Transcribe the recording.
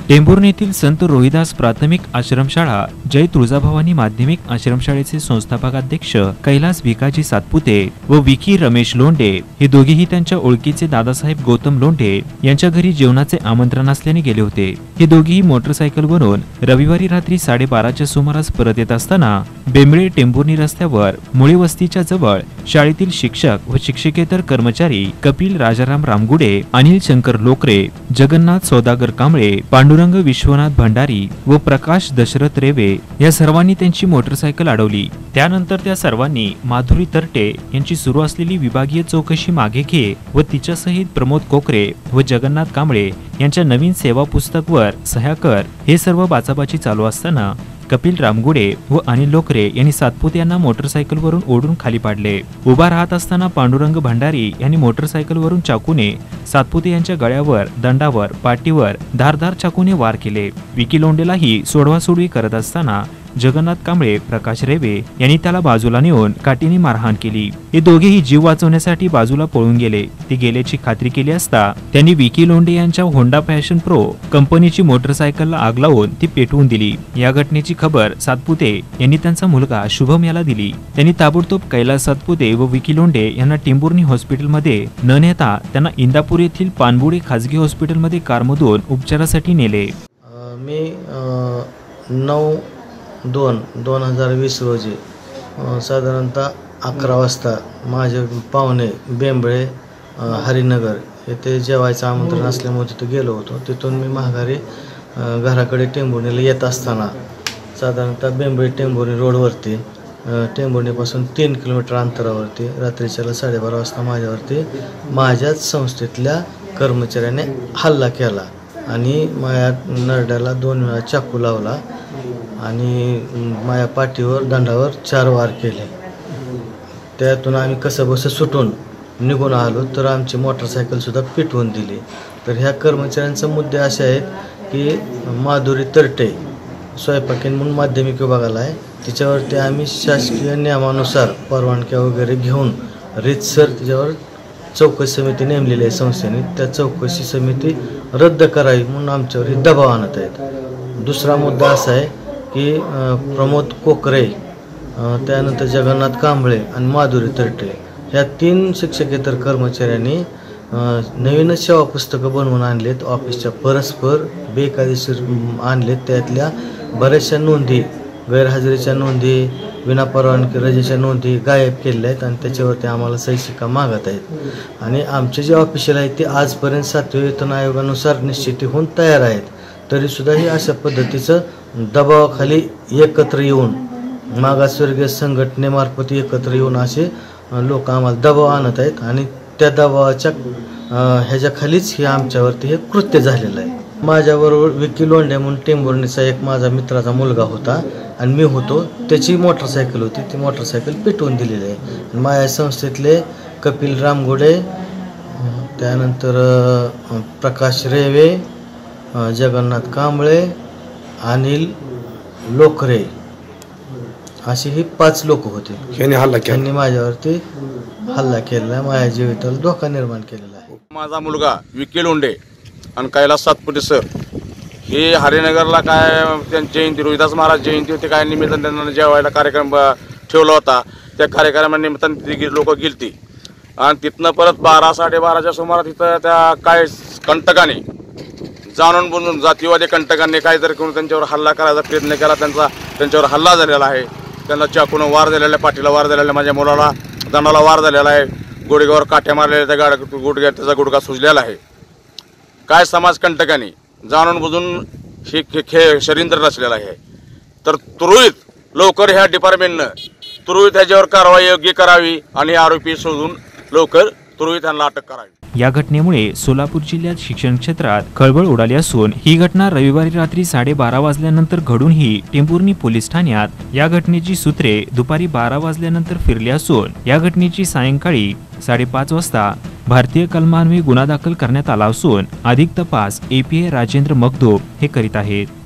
टेंभुर्णी येथील संत रोहिदास प्राथमिक आश्रमशाळा जय तुळजाभवानी माध्यमिक आश्रमशाळेचे संस्थापक अध्यक्ष कैलास भिकाजी सातपुते व विकी रमेश लोंढे हे दोघेही त्यांच्या ओळखीचे दादासाहेब गौतम लोंढे यांच्या घरी जेवणाचे आमंत्रण असल्याने गेले होते। हे दोघेही मोटरसायकलवरून रविवारी रात्री 12:30च्या सुमारास परत येत असताना बेंबळे टेंभुर्णी रस्त्यावर मुळे वस्तीच्या जवळ शाळेतील शिक्षक व शिक्षकेतर कर्मचारी कपिल राजाराम रामगुडे, अनिल शंकर लोकरे, जगन्नाथ सौदागर कांबळे, पांडुरंग विश्वनाथ भंडारी व प्रकाश दशरथ रेवे या सर्वांनी त्यांची मोटरसायकल अडवली। त्यानंतर त्या सर्वांनी माधुरी तरटे यांची सुरू असलेली विभागीय चौकशी मागे घे व तिच्यासहित प्रमोद कोकरे व जगन्नाथ कांबळे यांच्या नवीन सेवा पुस्तकवर सह्या कर हे सर्व बाचाबाची चालू असताना कपिल रामगुडे व अनिल लोकरे यांनी सातपुते यांना मोटरसायकलवरून ओढून खाली पाडले। उभा राहत असताना पांडुरंग भंडारी यांनी मोटरसायकलवरून चाकूने सातपुते यांच्या गळ्यावर, दंडावर, पाठीवर धारदार चाकूने वार केले। विकी लोंढेलाही सोडवासोडवी करत असताना जगन्नाथ कांबळे, प्रकाश रेवे यांनी त्याला बाजूला नेऊन काठीने मारहाण केली। हे दोघेही जीव वाचवण्यासाठी बाजूला पळून गेले। ते गेल्याची खात्री केली असता त्यांनी विकी लोंढे यांच्या होंडा पॅशन प्रो कंपनीची मोटरसायकलला आग लावून ती पेटवून दिली। या घटनेची खबर सातपुते यांनी त्यांचा मुलगा शुभम याला दिली। त्यांनी ताबडतोब कैलास सातपुते व विकी लोंढे यांना टेंभुर्णी हॉस्पिटलमध्ये न नेता त्यांना इंदापूर येथील पानबुडे खाजगी हॉस्पिटलमध्ये कारमधून उपचारासाठी नेले। मी 9/2/2020 रोजी साधारणतः 11 वाजता माझे पाहुणे बेंबळे हरिनगर येथे जेवायचं आमंत्रण असल्यामुळे तिथे गेलो होतो। तिथून मी माघारी घराकडे टेंभुर्णीला येत असताना साधारणतः बेंबळे टेंभुर्णी रोडवरती टेंभुर्णीपासून 3 किलोमीटर अंतरावरती रात्रीच्याला 12:30 वाजता माझ्याच संस्थेतल्या कर्मचाऱ्याने हल्ला केला आणि माझ्या नरड्याला 2 वेळा चाकू लावला आणि माझ्या पाठीवर, दंडावर 4 वार केले। त्यातून आम्ही कसंबसं सुटून निघून आलो तर आमची मोटरसायकलसुद्धा पेटवून दिली। तर ह्या कर्मचाऱ्यांचे मुद्दे असे आहेत की माधुरी तरटे स्वयंपाकीन म्हणून माध्यमिक विभागाला आहे, तिच्यावरती आम्ही शासकीय नियमानुसार परवानग्या वगैरे घेऊन रीतसर तिच्यावर चौकशी समिती नेमलेली आहे संस्थेने। त्या चौकशी समिती रद्द करावी म्हणून आमच्यावर हे दबाव आणत आहेत। दुसरा मुद्दा असा आहे की प्रमोद कोकरे, त्यानंतर जगन्नाथ कांबळे आणि माधुरी तरटे ह्या 3 शिक्षकेतर कर्मचाऱ्यांनी नवीनच सेवा पुस्तकं बनवून आणलेत, ऑफिसच्या परस्पर बेकायदेशीर आणलेत। त्यातल्या बऱ्याचशा नोंदी, गैरहजेरीच्या नोंदी, विनापरवानगी रजेच्या नोंदी गायब केलेल्या आहेत आणि त्याच्यावरती आम्हाला सही शिक्का मागत आहेत। आणि आमचे जे ऑफिशियल आहेत ते आजपर्यंत 7व्या वेतन आयोगानुसार निश्चिती होऊन तयार आहेत, तरीसुद्धा ही अशा पद्धतीचं दबावाखाली एकत्र येऊन मागासवर्गीय संघटनेमार्फत एकत्र येऊन असे लोक आम्हाला दबाव आणत आहेत आणि त्या दबावाच्या ह्याच्याखालीच हे आमच्यावरती हे कृत्य झालेलं आहे। माझ्याबरोबर विकी लोंढे म्हणून टेंभुर्णीचा एक माझा मित्राचा मुलगा होता आणि मी होतो, त्याची मोटरसायकल होती, ती मोटरसायकल पेटवून दिलेली आहे। माझ्या संस्थेतले कपिल रामगुडे, त्यानंतर प्रकाश रेवे, जगन्नाथ कांबळे, अनिल लोकरे अशी ही 5 लोक होते। त्यांनी माझ्यावरती हल्ला केलेला, माझ्या जीविताला धोका निर्माण केलेला आहे। माझा मुलगा विकी लोंढे आणि कैलास सातपुते सर हे हरिनगरला काय त्यांची जयंती, रोहिदास महाराज जयंती होती, काय निमित्ताने त्यांना जेवायला कार्यक्रम ठेवला होता। त्या कार्यक्रमानिमित्ताने ती लोक गेलती आणि तिथनं परत 12-12:30च्या सुमारास तिथं त्या काय कंटकाने जाणून बुजून जातीवादी कंटकांनी काहीतरी करून त्यांच्यावर हल्ला करायचा प्रयत्न केला। त्यांच्यावर हल्ला झालेला आहे। त्यांना चाकून वार दिलेला आहे, पाठीला वार दिलेला आहे, माझ्या मुलाला दंडाला वार झालेला आहे, गुडघ्यावर काठ्या मारलेल्या, त्या गुडघ्यात त्याचा गुडघा सुजलेला आहे। काय समाजकंटकांनी जाणून बुजून हे षडयंत्र रचलेलं आहे। तर तुरळीत लवकर ह्या डिपार्टमेंटनं तुरळीत ह्याच्यावर कारवाई योग्य करावी आणि आरोपी शोधून लवकर तुरळीत त्यांना अटक करावी। या घटनेमुळे सोलापूर जिल्ह्यात शिक्षण क्षेत्रात खळबळ उडाली असून ही घटना रविवारी रात्री 12:30 वाजल्यानंतर घडूनही टेंभुर्णी पोलीस ठाण्यात या घटनेची सूत्रे दुपारी 12 वाजल्यानंतर फिरली असून या घटनेची सायंकाळी 5:30 वाजता भारतीय कलमान्वये गुन्हा दाखल करण्यात आला असून अधिक तपास API राजेंद्र मगदूम हे करीत आहेत।